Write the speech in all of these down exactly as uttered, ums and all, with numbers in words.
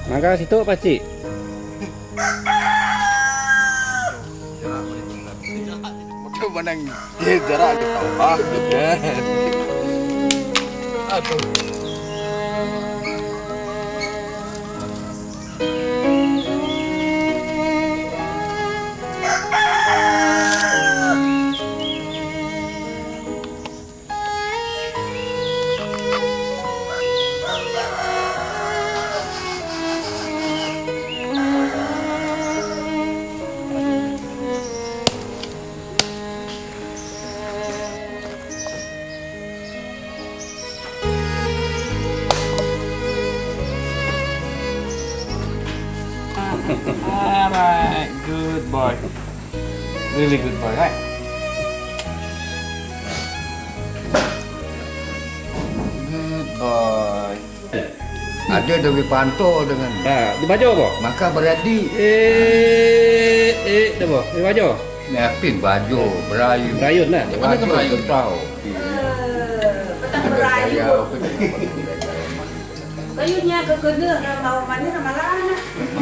Mangga situ Pak Cik. Macam mana dia jarak kita ah. Aduh. Alright, good boy. Really good boy, right? Good boy. Ada lebih pantau dengan. Nah, di baju apa? Maka berarti Eh, eh, dah apa? Di baju? Nepin baju berayun. Berayun lah. Di mana ke berayun? Tahu. Petang berayun. Kayunya ke kena mau mana ramalan.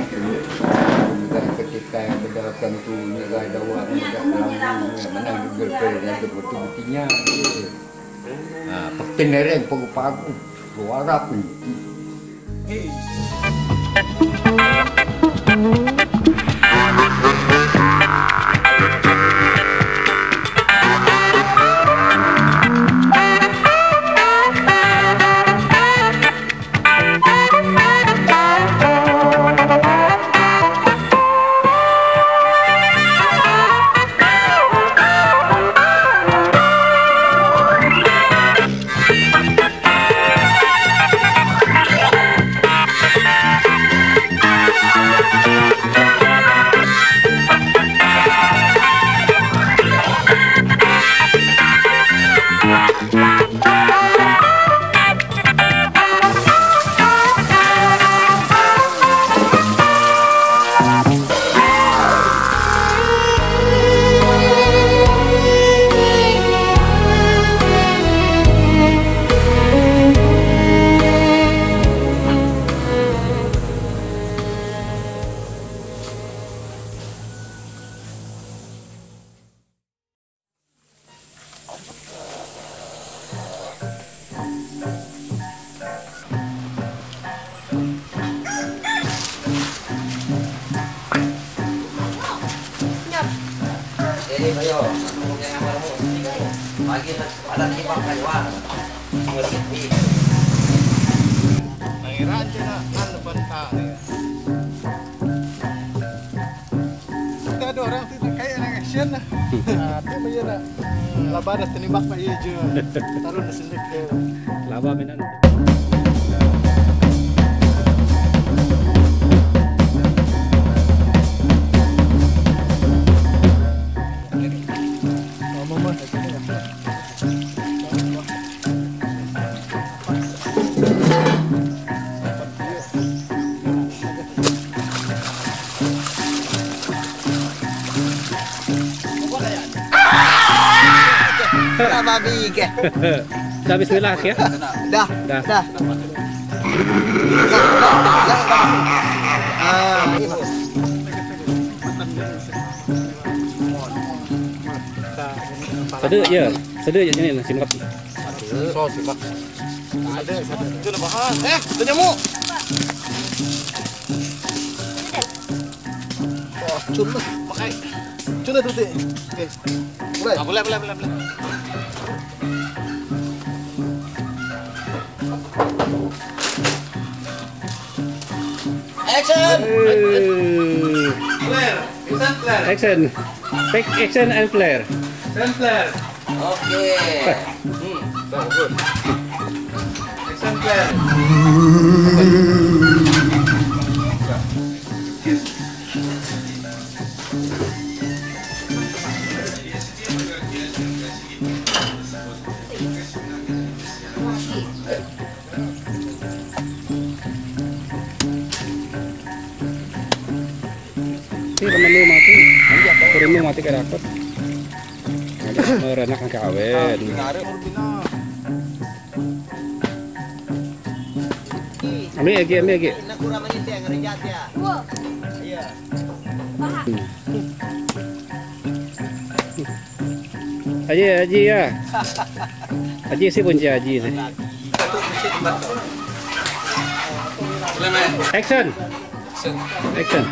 Ketika yang berdagang tu nilai dawat menang juga yang betul-betulnya. Ah, petin nereng pagu-pagu. Suara pun. Ada orang tu kayak nak action lah. Tapi macam nak laba dah tenimbak pak ye je. Taruh dah sendiri ke. Laba minan. Babi ke? Dah bismillah ya? Dah. Dah. Dah. Ah. Sedek je. Sedek je ni simbat. So simbat. Ada satu. Itu nak bahas. Eh, tu nyamuk. Oh, cun lah. Makai. Cun dah tutik. Okey. Boleh. Ah, boleh, boleh, boleh, boleh. Action! Flare. Action flare. Action. Take action and flare. Action flare. Okay. Hmm. Bagus. Action flare. Menu mati, menu mati ke dapat. Merenak ke awen. Ambil lagi, ambil lagi. Nak kurang lagi teh ngerejat ya. Iya. Haji, Haji ya. Haji sih punca Haji sih. Action. Action.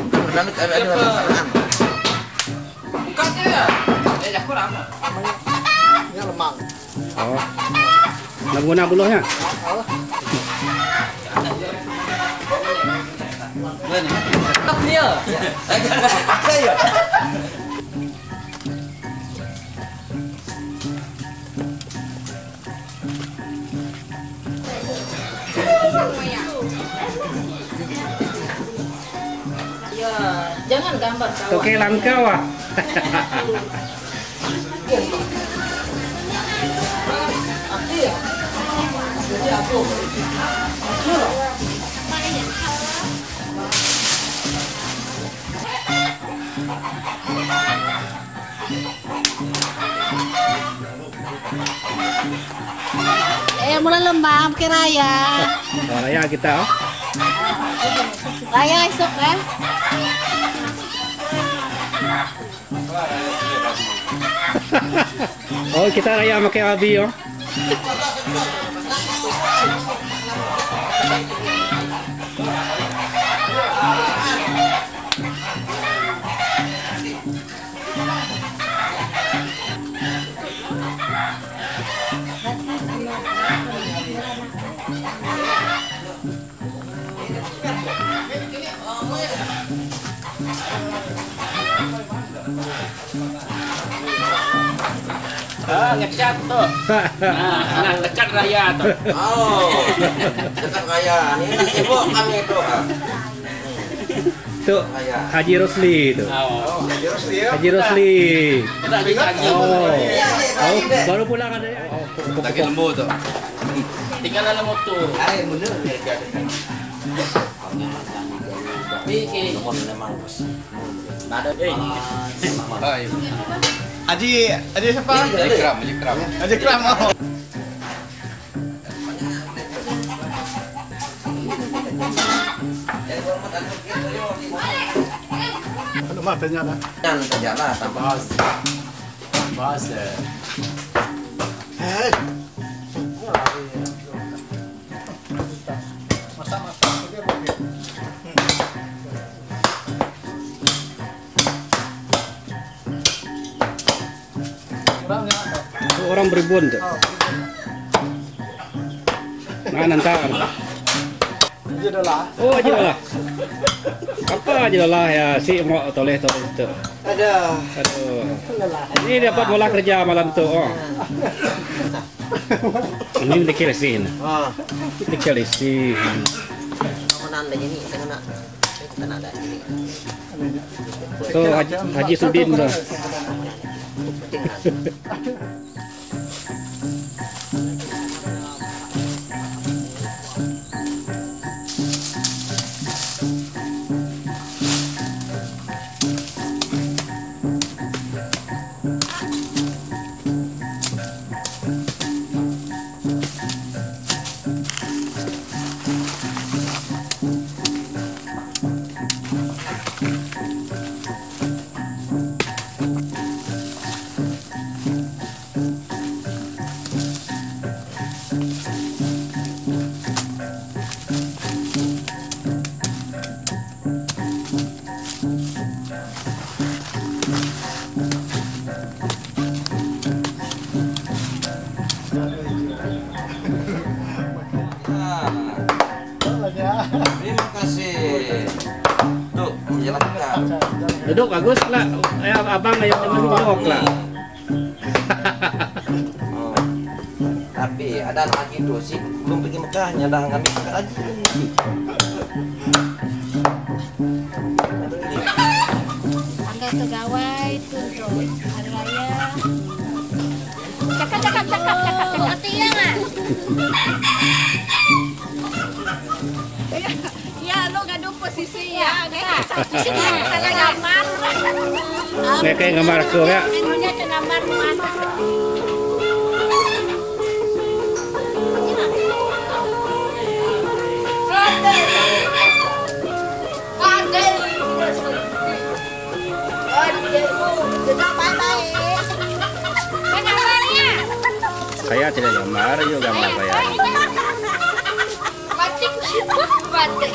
Ini lemang. Oh. Nak guna buluhnya? Ya, jangan gambar kawan. Oke, langkau ah. Eh, mulai lembab ke Raya. Oh, Raya kita. Oh. Raya esok ya. Oh, kita Raya pakai abi oh. Ah, ngecat tuh. Nah, dekat raya tuh. Oh, dekat raya. Ini nak sibuk kami itu. Tuh, Haji Rosli itu. Oh, Jadi harus dia. Haji Rosli. udah lagi. Oh, oh, baru pulang ada. Oh, Lagi lembu tuh. Tinggal dalam motor. Air bener ya. Ini Nomor memang bos. ada eh. Hai. Aji, Aji siapa? Jadi kram, jadi kram. Aji Kram. Oh. Aduh, matanya dah. Jangan terjala tambah. Bos. Bos. Hei. itu orang beribun tuh. Nah, nanti. Aji dah lah. Oh, aja lah. Apa aja lah ya si mau toleh toleh itu. Ada. Aduh. Ini dapat mula kerja malam tuh. Oh. Ini dikirisin. Oh, Dikirisin. nanda ini kena kena ada ini. Tuh Haji, Haji Sudin tuh. Terima kasih. Tuh, jalankan. Duduk bagus lah. Eh, abang ayo duduk lah. Oh. Tapi ada lagi tuh sih belum pergi Mekahnya dah ngambil ke haji. Angga pegawai itu untuk hari raya. Cakap cakap cakap cakap cakap. Tiang ah. Ya, lo gaduh posisi ya. Posisi salah gambar. Kayak kayak gambar aku ya. Anunya ke gambar mana? Saya tidak gambar, yuk gambar saya. Batik, batik.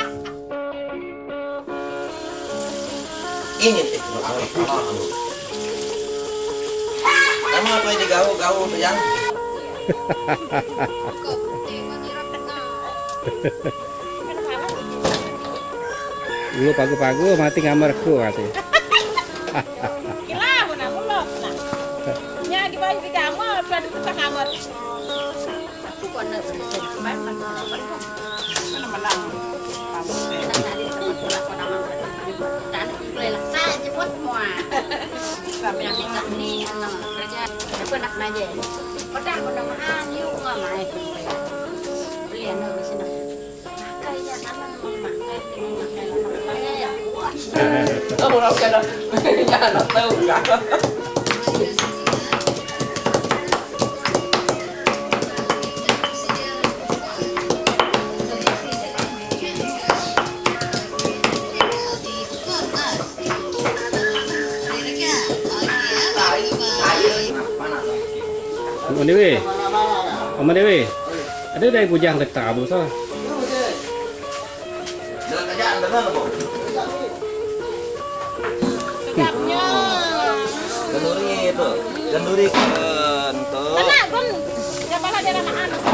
Ini sih. Kamu apa ini gaul-gaul yang? Dulu pagu-pagu mati ngamarku katanya. Kila mo na mulok na. Nya di bayi di kamar, pwede ko sa kamar. Aku kok nak beli mana mana. Saya cepet semua. Sampai yang minta ni anak kerja. Aku nak naje. Padahal pada mahal yuk nggak main. Beli anak di sini. Kayaknya sama makan makan ya. Kamu nak kena, jangan tahu kan? Om Dewi, Om Dewi, ada dari bujang ke tabu so. Dalam kerjaan benar loh. Tegapnya. Ganduri itu, ganduri kentul. Anak pun siapa lah dia anak anak.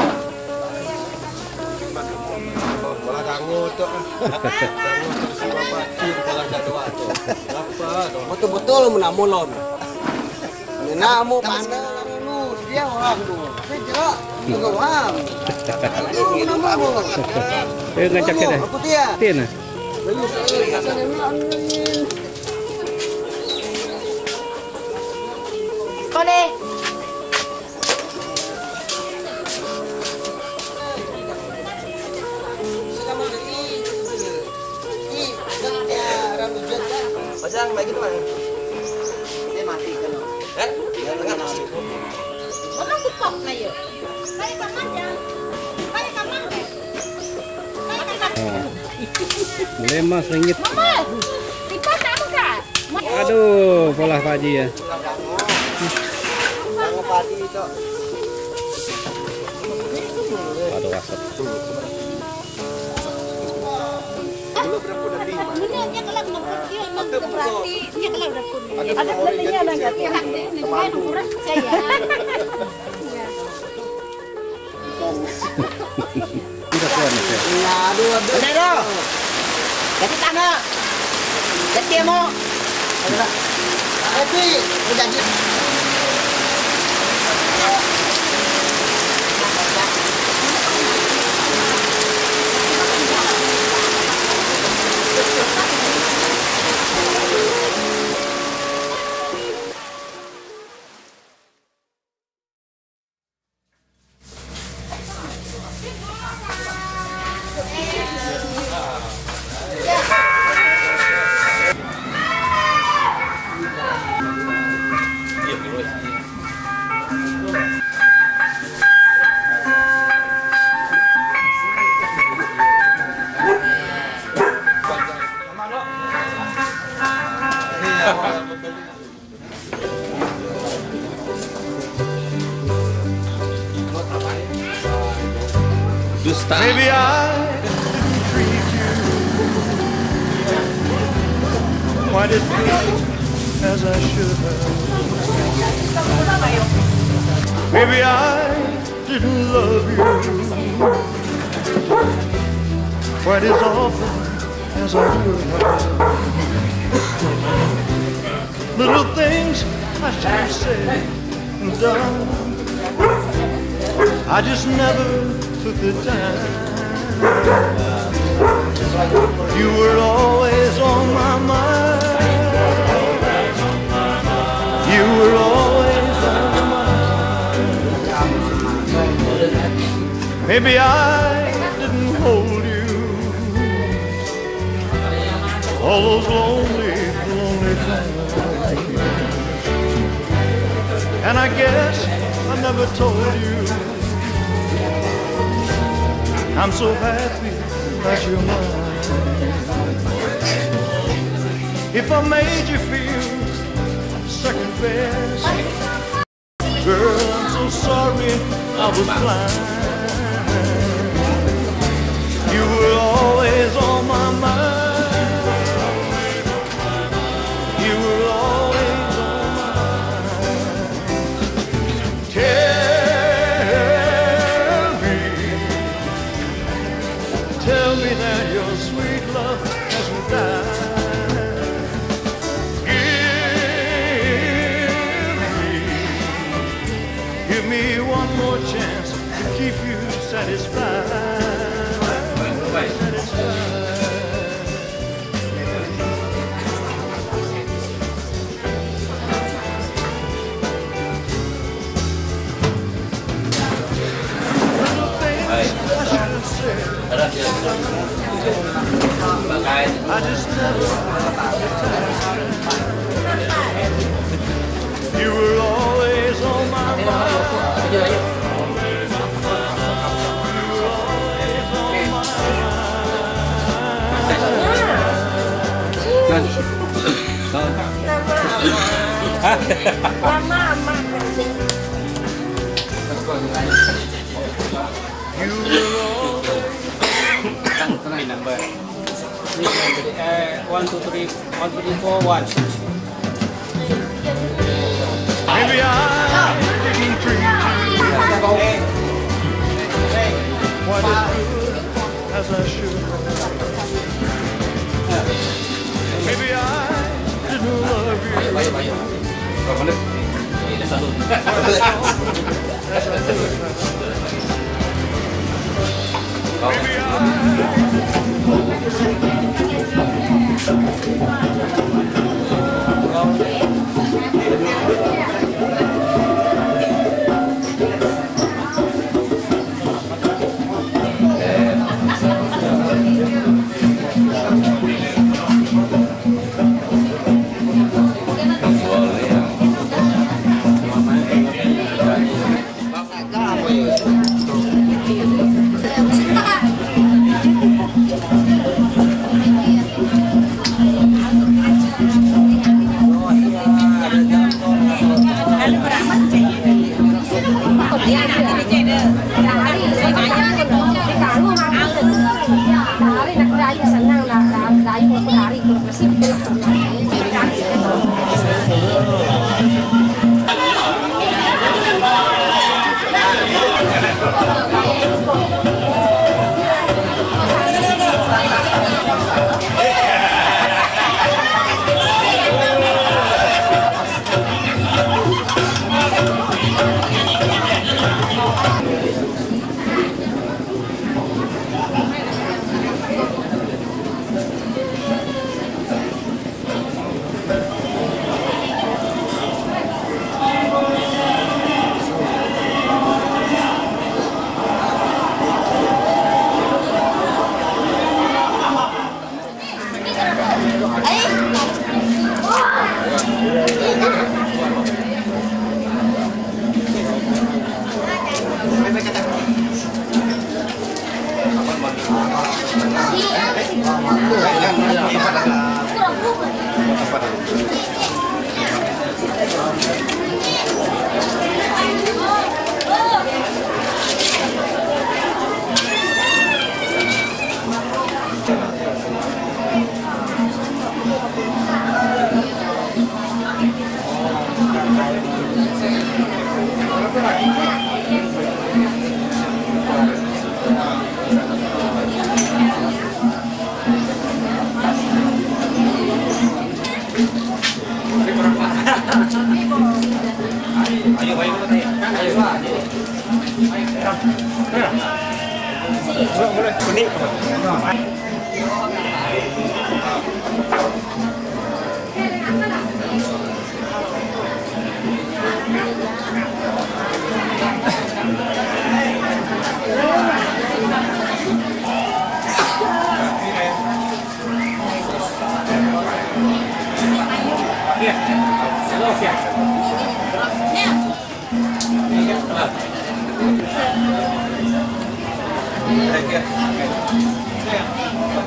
Bola dangu tu. Dangu tu si bapak tim dalam jatuh waktu. Apa? Betul-betul menamulon. Menamu pandai lu dia orang tu. Sejak juga orang. Ini menamulon. Eh ngajak kita. Aku dia. Tin. Boleh. Pasang bagi tu mana? Dia mati kan? Eh? Dia tengah mati. Mana kupok na yun? Kaya kamar ya. Kaya kamar. Kaya kamar. Lemas ringgit. Mama, tiba kamu kak? Aduh, pola Pak Haji ya. Dangu padi tu. Aduh asap. Dia kalau ngepet dia emang berarti dia kalau udah kuning. Ada pelatinya ada nggak? Dia kurang saya. Tidak kuat nih saya. Aduh, aduh. Ada dah. Jadi tanah. Jadi mau. Tapi udah jadi. Dusta. Maybe I didn't treat you quite as good as I should have. Maybe I didn't love you quite as often as I could have. Little things I should have said and done, I just never took the time. You were always on my mind. You were always on my mind. Maybe I didn't hold you all those lonely, lonely times. And I guess I never told you I'm so happy that you're mine. If I made you feel confess. Girl, I'm so sorry I was blind. You were always on my mind. You were always on my mind. Tell me, tell me that your sweet love hasn't died. Give me one more chance to keep you satisfied. Satisfied. Little things I should have said, I just never had. You were always on my mind. Number. One, two, three, one, two, three, four, one. Maybe I didn't treat you quite as good as I should. Maybe I didn't love you as I should. Maybe I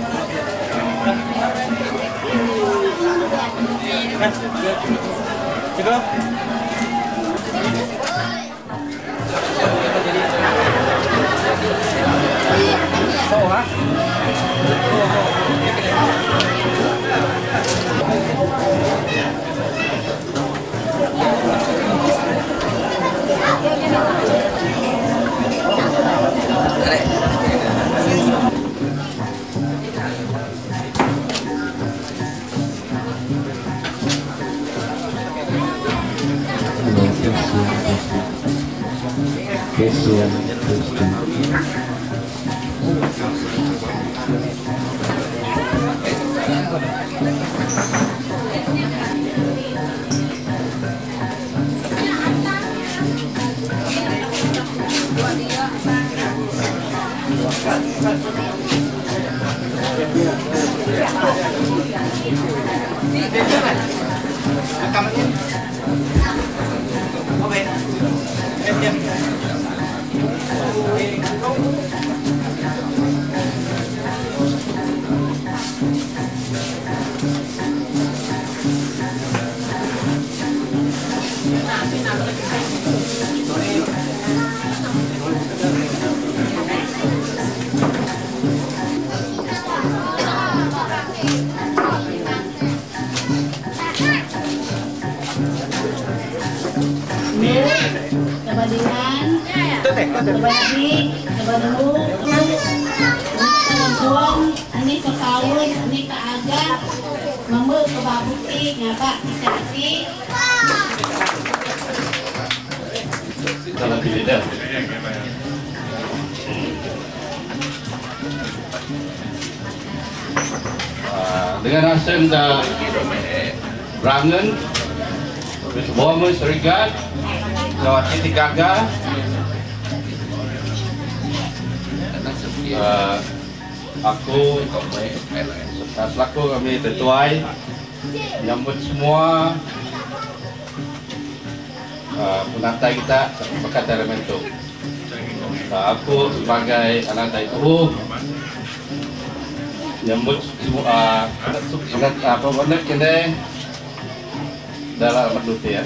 Kan? Cakap. Oh, ha? Kesian, Kebandingan, kebanding, kebandung, kebandung, ini ke kawin, ini ke agak, mama ke babuti, ngabak kita kasih. Salah pilih dah. Dengan asam dah rangan, bawa serikat, lawat titik gagal. Uh, aku selaku kami tertuai menyambut semua uh, penantai kita pekat elementu. Uh, aku sebagai penantai itu menyambut semua uh, apa mana kene dalam alamat ya.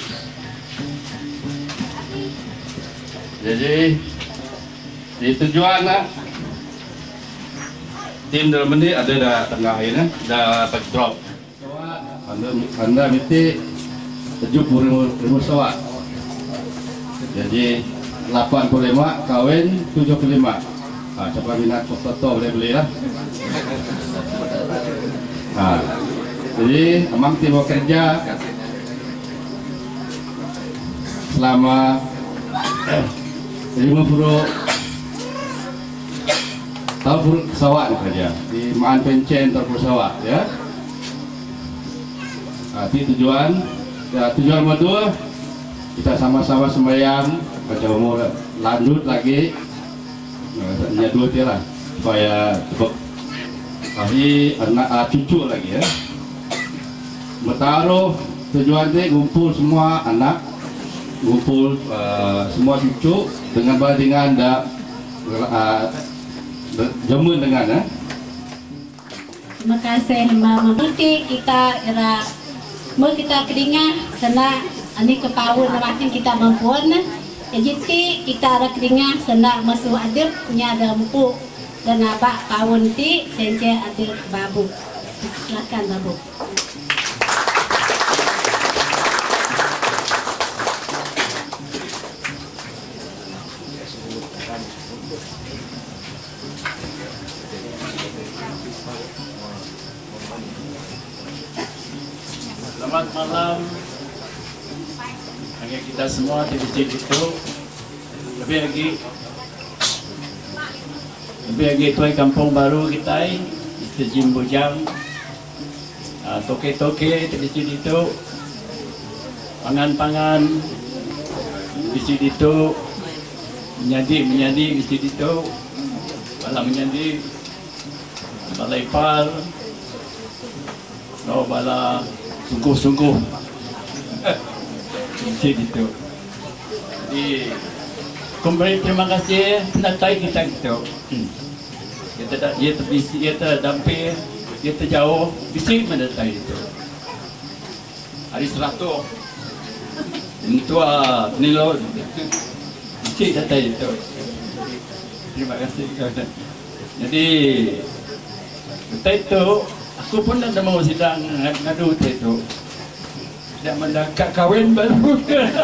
Jadi di tujuan tim dalam ini ada dah tengah ini dah backdrop. Anda anda mesti tujuh puluh ribu sawat. Jadi lapan puluh lima kawin tujuh puluh lima. Ah, siapa minat foto boleh beli lah. Ah, jadi amang tim bekerja selama lima puluh tahun sawat saja di Maan Pencen tahun sawat ya. Nanti tujuan ya, tujuan kedua kita sama-sama sembahyang baca umur lanjut lagi ya dua tiga lah supaya tebak kali anak uh, cucu lagi ya. Bertaruh tujuan ini ngumpul semua anak, ngumpul uh, semua cucu dengan bandingan dah uh, jamun dengan ya. Terima kasih Mama. Nanti kita era mau kita keringat sana ani kepawun makin kita mampuan. Jadi kita ada keringat sana masuk adil punya ada empuk dan abak kawun ti sence adil babu. Silakan babu. Selamat malam bagi kita semua di masjid itu. Lebih lagi Lebih lagi tuai kampung baru kita di Jimbujang, toke-toke di masjid itu, pangan-pangan di masjid itu, menjadi-menjadi di masjid itu, bala menjadi balai par, no bala sungguh-sungguh di itu. Jadi kembali terima kasih penantai kita gitu. Kita tak dia terbisi, dia terdampir, dia terjauh, bisi menantai itu. Hari seratus tua nilo cik kata itu. Terima kasih. Jadi kita itu aku pun ada mau sidang ngadu itu. Tidak mendekat kawin baru.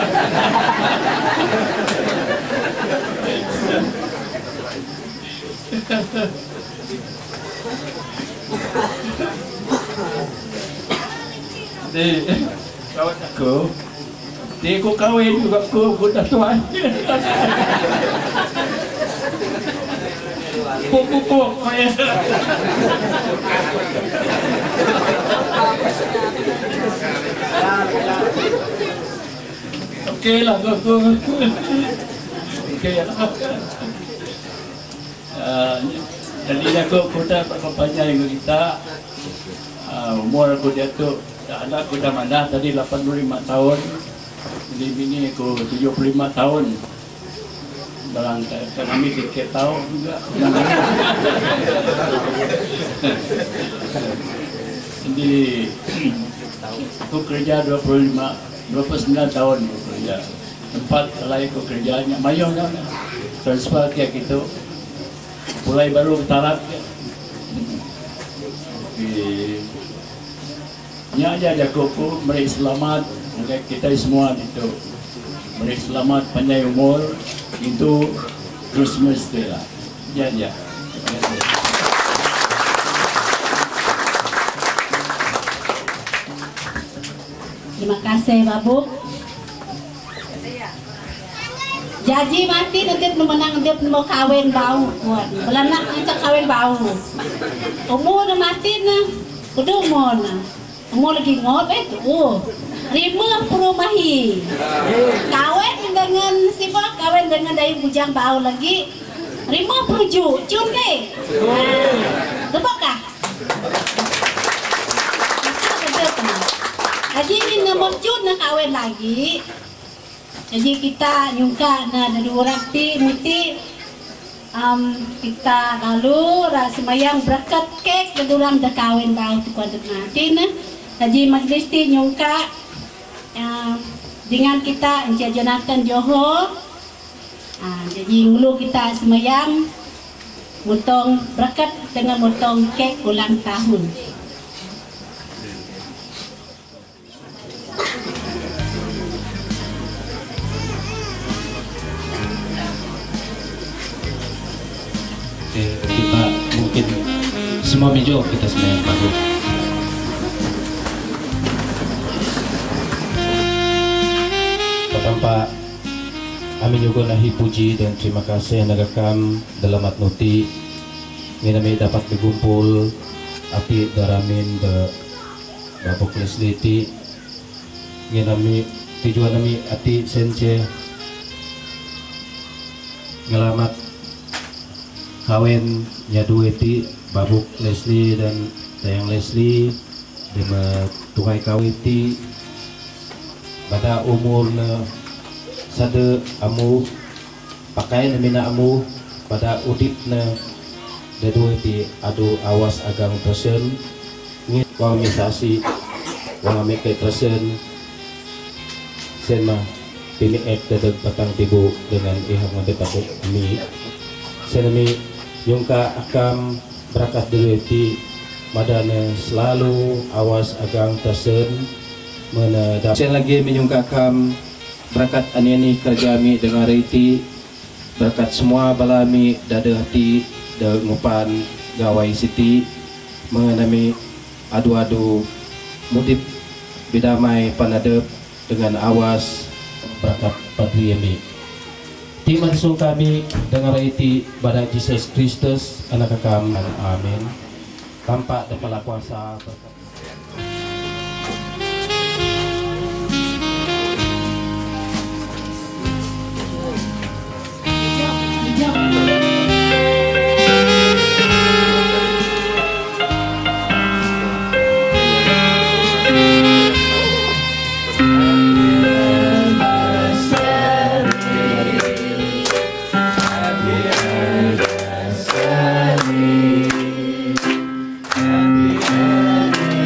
Jadi kawan aku, dia aku kawin juga aku, aku dah tuan. Puk-puk-puk. Okey lah aku. Okey lah. Jadi aku kuda berkampanye dengan kita. Umur aku jatuh, anak aku dah mana tadi lapan puluh lima tahun. Jadi bini aku tujuh puluh lima tahun. Barang kami tiket tahu juga. Jadi aku kerja dua puluh lima, dua puluh sembilan tahun aku kerja. Tempat lain aku kerjanya mayong kan. Transfer kayak gitu. Mulai baru taraf. Nya aja ada kuku, mari selamat kita semua itu. Mari selamat panjang umur. Itu Christmas Day lah. Ya, ya. Terima kasih, Babu. Jadi mati nanti menang dia mau kawin bau kuat. Belanak ngajak kawin bau. Umur mati na, kudu umur na. Umur lagi ngop itu. Oh. Lima puluh mahi. Kawin dengan siapa? Kawin dengan dari bujang bau lagi. Lima puluh ju, cun deh. Tebak kah? Jadi ini nomor cun nak kawin lagi. Jadi kita nyungka na dari orang ti muti um, kita lalu semayang berkat kek dan orang dah kawin bau tu kuat nanti na. Jadi majlis ti nyungka Uh, dengan kita Encik Jonathan Johor. uh, Jadi mulu kita semayang motong berkat dengan motong kek ulang tahun. Okay, kita mungkin semua meja kita semayang bagus. Pak, kami juga nahi puji dan terima kasih nagakan dalam matnuti nginami dapat digumpul api daramin de babuk lesliti nginami tujuan nami ati sence ngelamat kawin nyadu eti babuk Leslie dan Dayang Leslie dengan tukai kawiti pada umur na sada amu pakai namina amu pada udip na dedua di adu awas agang tersen ngit wamisasi wamike tersen senma pilih ek dedeg batang tibu dengan ihak ngadek kami senami nyungka akam berakat dewi madana selalu awas agang tersen menadap sen lagi menyungkakan berkat aniani kerjami dengan reti berkat semua balami dada hati dan ngupan gawai siti mengenami adu-adu mudip bidamai panadep dengan awas berkat patriami timan sung kami dengan reti pada Jesus Kristus anak kami amin tampak dan kuasa berkat Happy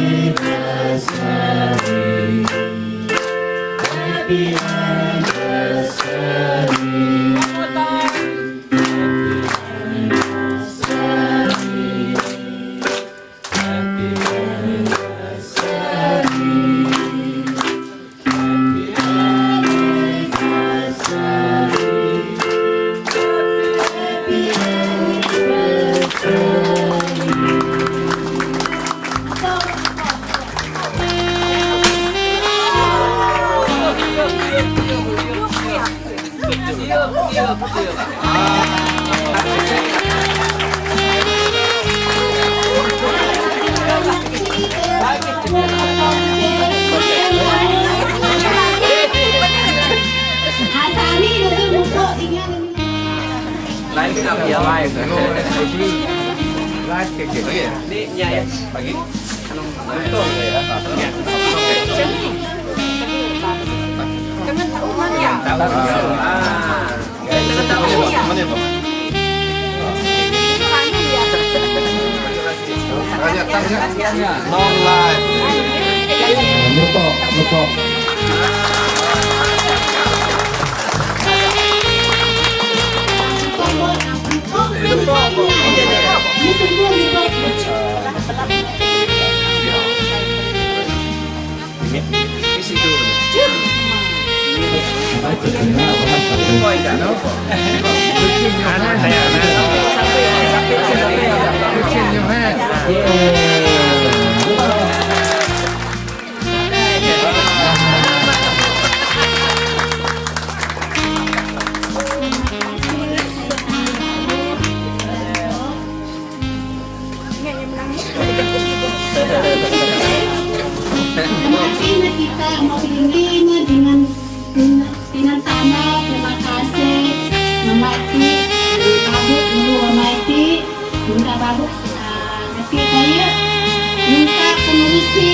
ya live. Live keke. Ini ya pagi. Untung ya. Jangan tahu mana ya. Tahu. Ah. Tahu ya. Mana ya, Pak? Banyak tanya. Non live. Lupa, lupa. Isi dulu. Kau ingat no? Anak saya Semakin kita mau lima dengan dengan tanah, terima kasih memati kabut dulu memati minta baru nanti saya minta pengurusi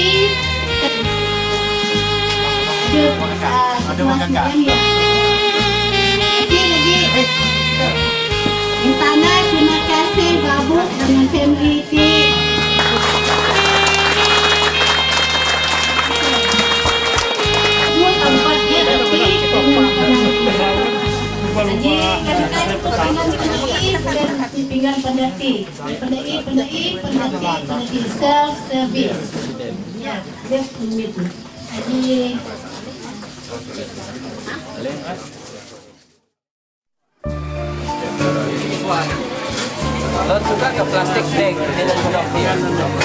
ada ada ya lagi lagi minta tanah terima kasih babu dengan family ti. Jadi kadang-kadang pinggan pendaki, pendaki, pendaki, pendaki, pendaki self service. Ya, dia begitu. Jadi lo suka ke plastik bag dengan kopian.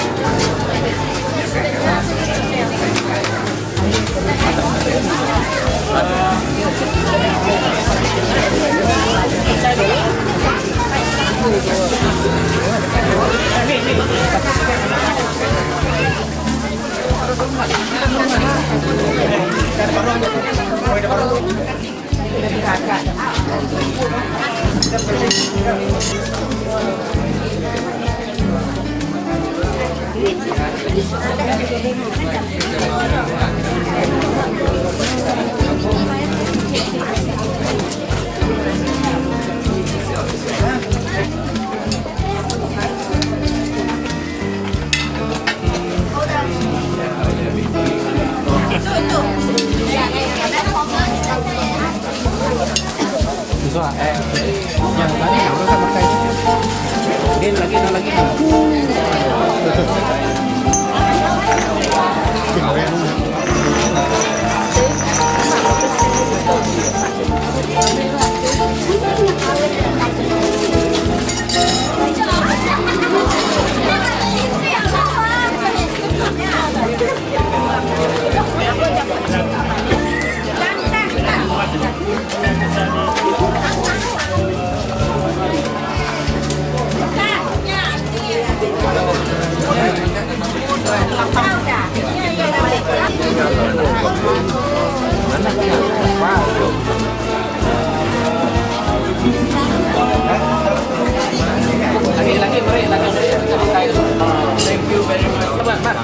Yang tadi yang udah pakai. Din lagi, lagi. Lagi-lagi beri, lagi beri. Thank you very much. Pak, Pak.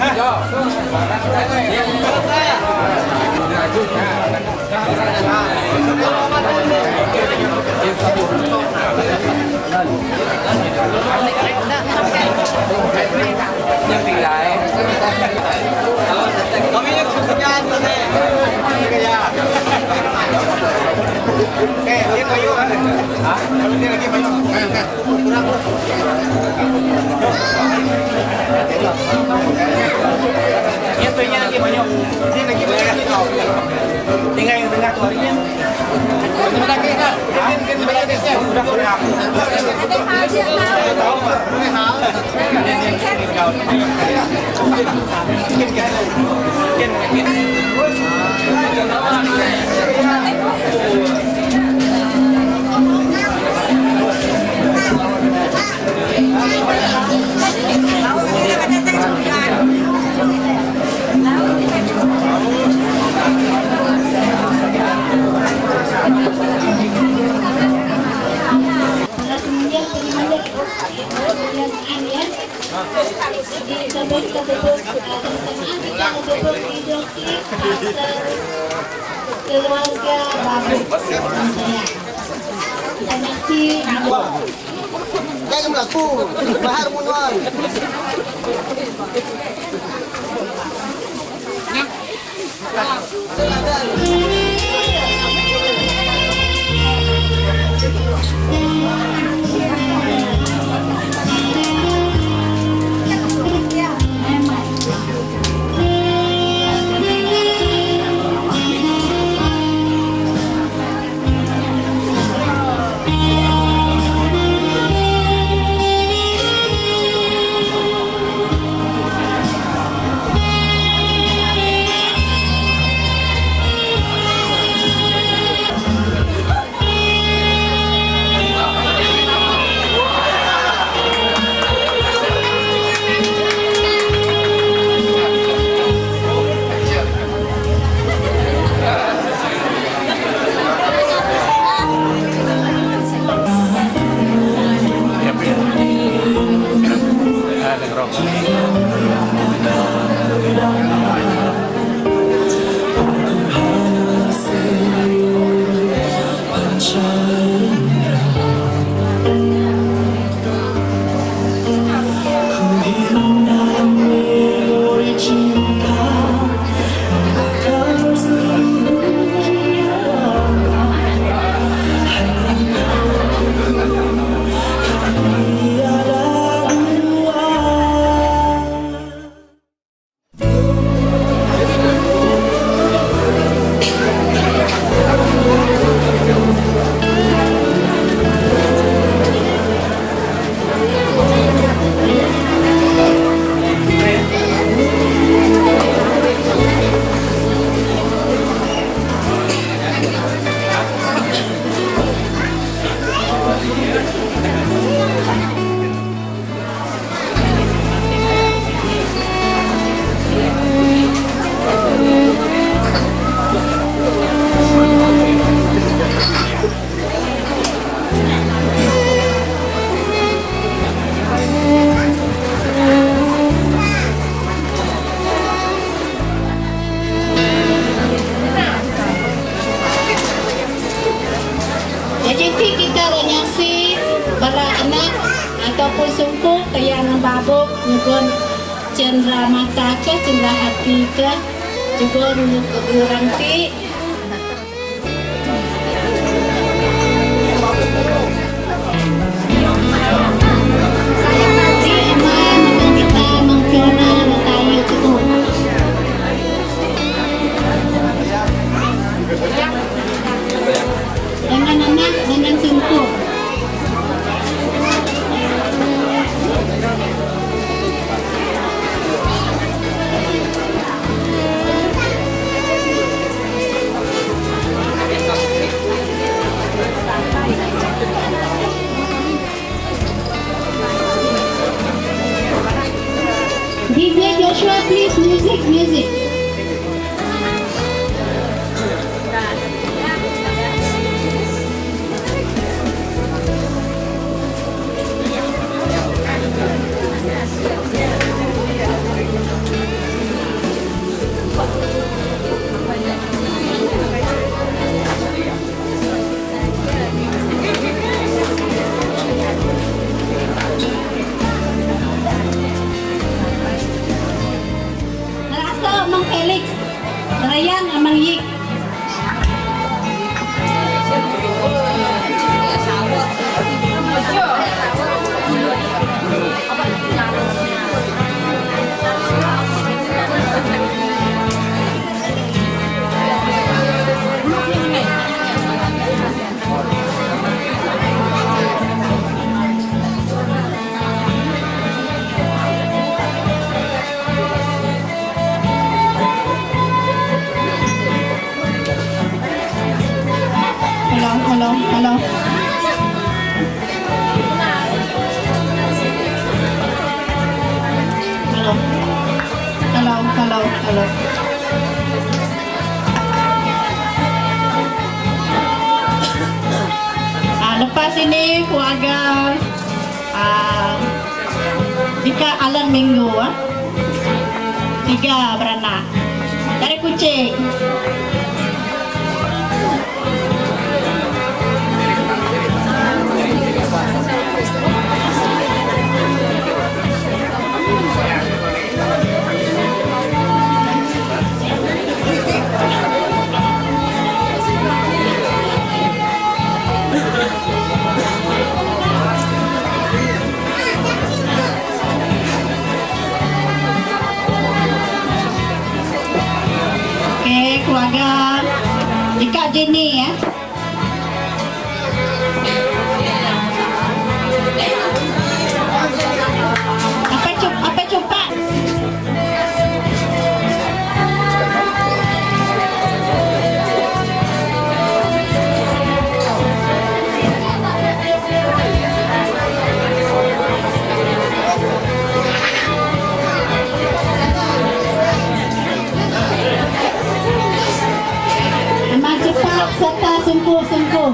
Kami yang sekian tu ni. Eh, dia kayu kan? Hah? Dia lagi kayu. Kurang. Dia punya lagi banyak. Dia lagi banyak. Tinggal yang tengah tu hari ni. Terima kasih kan. Mungkin mungkin banyak dia sudah kurang. Ada hadiah lah. Tahu tak? Ini hal. Keluarga babu saya. Terima kasih. Jangan melaku. Bahar munuan. Jadi kita menyaksi para anak ataupun sungkuh yang babuk nyugun cendera mata ke cendera hati ke juga orang ti. Saya nanti emang kita mengkena tayu itu. Dengan anak, dengan sungkuh. D J Joshua, please, music, music. Buyik. Halo, halo. Halo. Halo, halo, halo. Ah, lepas ini keluarga ah, jika Alan Minggu ah. Tiga beranak. Dari kucing. Oke, keluarga Ika Jenny ya. Apa cup, apa coba? Amat cepat serta sungguh-sungguh.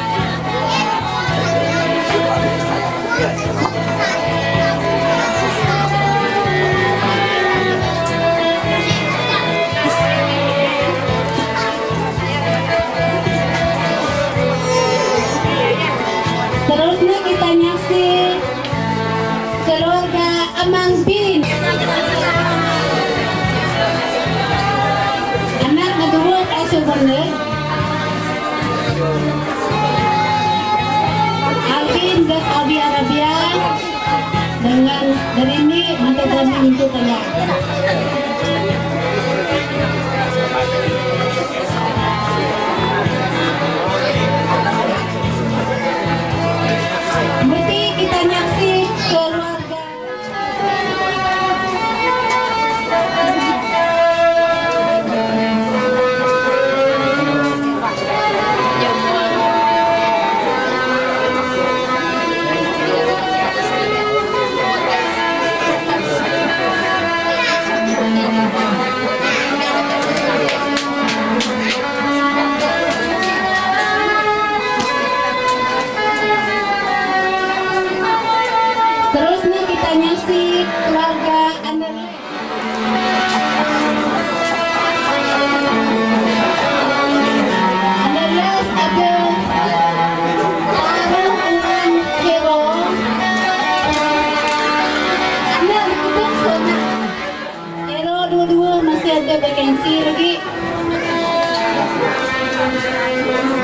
Seterusnya kita nyaksikan keluarga Amang Bin. Anak kedua kasih bener. Alvin ke Saudi Arabia dengan dari ini mantu kami untuk kalian. Berarti kita nyaksi keluarga. Terusnya kita nyaksi keluarga Anderle. Anderle ada taruh dengan hero. Anak betul sana. Hero dua-dua masih ada vakansi lagi.